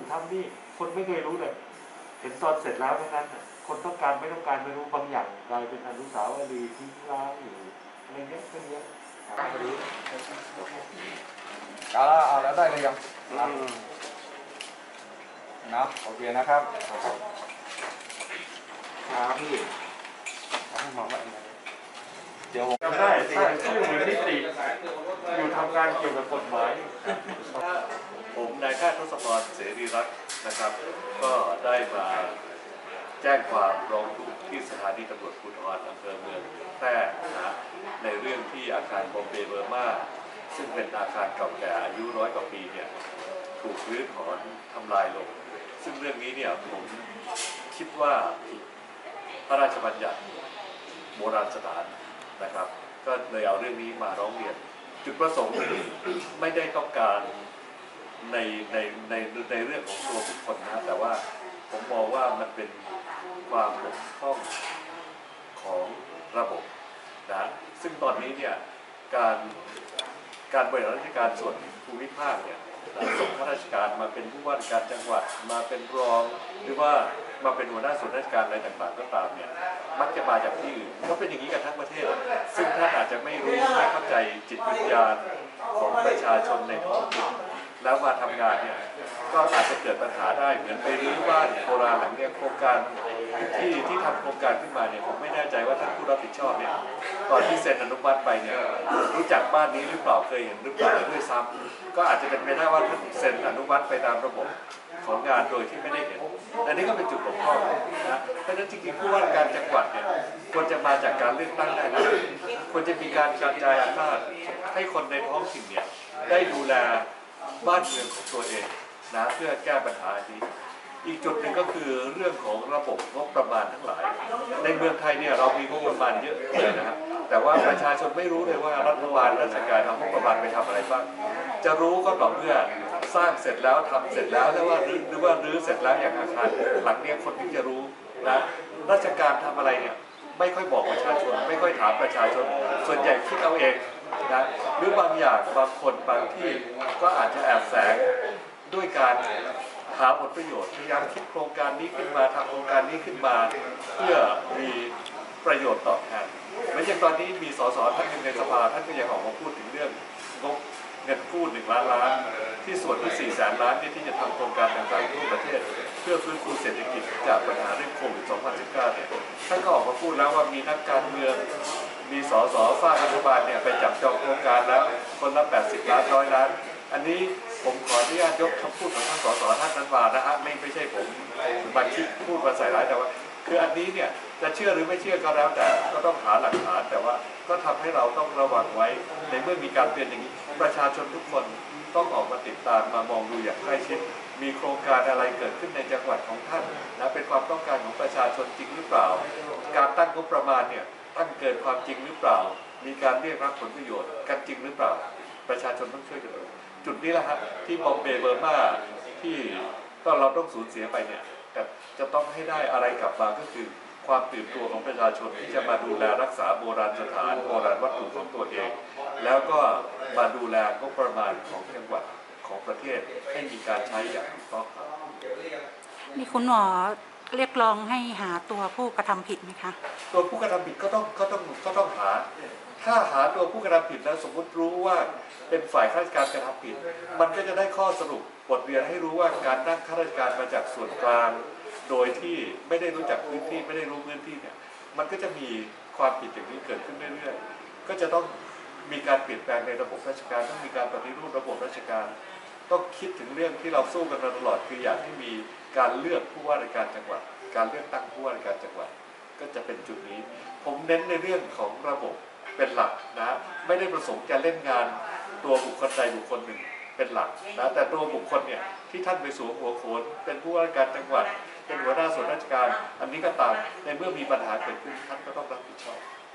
ทำนี่คนไม่เคยรู้เลยเห็นตอนเสร็จแล้วเท่านั้นคนต้องการไม่ต้องการไม่รู้บางอย่างกลายเป็นอนุสาวรีย์ทิ้งร้างอยู่อะไรเงี้ยก็เยอะพอดีเอาแล้วได้เลยยังนะโอเคนะครับพี่มองว่าเดี๋ยวผมได้ชื่อเหมือนนิติอยู่ทำงานเกี่ยวกับกฎหมายผมนายแพทย์ทศพรเสรีรัตน์นะครับก็ได้มาแจ้งความร้องทุกข์ที่สถานีตำรวจภูธรอำเภอเมืองแพร่นะในเรื่องที่อาคารบอมเบย์เบอร์มาซึ่งเป็นอาคารเก่าแก่อายุ100 กว่าปีเนี่ยถูกรื้อถอนทำลายลงซึ่งเรื่องนี้เนี่ยผมคิดว่าผิดพระราชบัญญัติโบราณสถานนะครับก็เลยเอาเรื่องนี้มาร้องเรียนจุดประสงค์ไม่ได้ต้องการในเรื่องของตัวบุคคลนะแต่ว่าผมมองว่ามันเป็นความบกพร่องของระบบนะซึ่งตอนนี้เนี่ยการบริหารราชการส่วนภูมิภาคเนี่ยส่งข้าราชการมาเป็นผู้ว่าราชการจังหวัดมาเป็นรองหรือว่ามาเป็นหัวหน้าส่วนราชการอะไรต่างๆก็ตามเนี่ยมักจะมาจากที่อื่นก็เป็นอย่างนี้กันทั้งประเทศซึ่งท่านอาจจะไม่รู้ไม่เข้าใจจิตวิญญาณของประชาชนในท้องถิ่นแล้วมาทำงานเนี่ยก็อาจจะเกิดปัญหาได้เหมือนไปรื้อบ้านโบราณหลังเนี่ยโครงการที่ทำโครงการขึ้นมาเนี่ยผมไม่แน่ใจว่าท่านผู้รับผิดชอบเนี่ยตอนที่เซ็นอนุมัติไปเนี่ยรู้จักบ้านนี้หรือเปล่าเคยเห็นหรือเปล่าด้วยซ้ำก็อาจจะเป็นไปได้ว่าท่านเซ็นอนุมัติไปตามระบบของงานโดยที่ไม่ได้เห็นอันนี้ก็เป็นจุดบกพร่องนะเพราะฉะนั้นจริงๆผู้ว่าการจังหวัดเนี่ยควรจะมาจากการเลือกตั้งได้นะควรจะมีการกระจายอำนาจให้คนในท้องถิ่นเนี่ยได้ดูแลบ้านเมืองของตัวเองนะเพื่อแก้ปัญหานี้อีกจุดหนึ่งก็คือเรื่องของระบบงบประมาณทั้งหลายในเมืองไทยเนี่ยเรามีงบประมาณเยอะเลยนะครับแต่ว่าประชาชนไม่รู้เลยว่ารัฐบาลราชการเอางบประมาณไปทำอะไรบ้างจะรู้ก็ต่อเมื่อสร้างเสร็จแล้วทำเสร็จแล้วแล้วว่าหรือว่ารื้อเสร็จแล้วอย่างอาคารหลังนี้คนที่จะรู้นะราชการทำอะไรเนี่ยไม่ค่อยบอกประชาชนไม่ค่อยถามประชาชนส่วนใหญ่คิดเอาเองนะหรือบางอย่างบางคนบางที่ก็อาจจะแอบแฝงด้วยการหาผลประโยชน์พยายามคิดโครงการนี้ขึ้นมาทำโครงการนี้ขึ้นมาเพื่อมีประโยชน์ตอบแทนเหมือนอย่างตอนนี้มีสสท่านหนึ่งในสภาท่านก็ยังออกมาพูดถึงเรื่องงบเงินกู้1 ล้านล้านที่ส่วนที่4 แสนล้านที่จะทำโครงการต่างๆทั่วประเทศเพื่อฟื้นฟูเศรษฐกิจจากปัญหาเรื่องโควิด 2019 เนี่ยท่านก็ออกมาพูดแล้วว่ามีนักการเมืองมีสสฝ่ายรัฐบาลเนี่ยไปจับจองโครงการแล้วคนละ80 ล้าน100 ล้านอันนี้ผมขออนุญาตยกคำพูดของท่านสสท่านนั้นมานะฮะไม่ใช่ผมบัญชีพูดมาใส่ร้ายแต่ว่าคืออันนี้เนี่ยจะเชื่อหรือไม่เชื่อก็แล้วแต่ก็ต้องหาหลักฐานแต่ว่าก็ทำให้เราต้องระวังไว้ในเมื่อมีการเปลี่ยนอย่างนี้ประชาชนทุกคนต้องออกมาติดตามมามองดูอย่างใกล้ชิดมีโครงการอะไรเกิดขึ้นในจังหวัดของท่านนะเป็นความต้องการของประชาชนจริงหรือเปล่าการตั้งงบประมาณเนี่ยตั้งเกินความจริงหรือเปล่ามีการเรียกรับผลประโยชน์กันจริงหรือเปล่าประชาชนต้องช่วยกันดูจุดนี้แหละครับที่บอมเบย์เบอร์มาที่เราต้องสูญเสียไปเนี่ยแต่จะต้องให้ได้อะไรกลับมาก็คือความตื่นตัวของประชาชนที่จะมาดูแลรักษาโบราณสถานโบราณวัตถุของตัวเองแล้วก็มาดูแลงบประมาณของจังหวัดของประเทศให้มีการใช้อย่างถูกต้องครับมีคุณหมอเรียกร้องให้หาตัวผู้กระทำผิดไหมคะตัวผู้กระทำผิดก็ต้องหาถ้าหาตัวผู้กระทำผิดแล้วสมมติรู้ว่าเป็นฝ่ายข้าราชการกระทำผิดมันก็จะได้ข้อสรุปบทเรียนให้รู้ว่าการตั้งข้าราชการมาจากส่วนกลางโดยที่ไม่ได้รู้จักพื้นที่ไม่ได้รู้พื้นที่เนี่ยมันก็จะมีความผิดอย่างนี้เกิดขึ้นเรื่อยๆก็จะต้องมีการเปลี่ยนแปลงในระบบราชการต้องมีการปฏิรูประบบราชการต้องคิดถึงเรื่องที่เราสู้กันมาตลอดคืออยากให้มีการเลือกผู้ว่าราชการจังหวัดการเลือกตั้งผู้ว่าราชการจังหวัดก็จะเป็นจุดนี้ผมเน้นในเรื่องของระบบเป็นหลักนะไม่ได้ประสงค์จะเล่นงานตัวบุคคลใดบุคคลหนึ่งเป็นหลักนะแต่ตัวบุคคลเนี่ยที่ท่านไปสวมหัวโขนเป็นผู้ว่าราชการจังหวัดเป็นหัวหน้าส่วนราชการอันนี้ก็ตามในเมื่อมีปัญหาเกิดขึ้นท่านก็ต้องรับผิดชอบ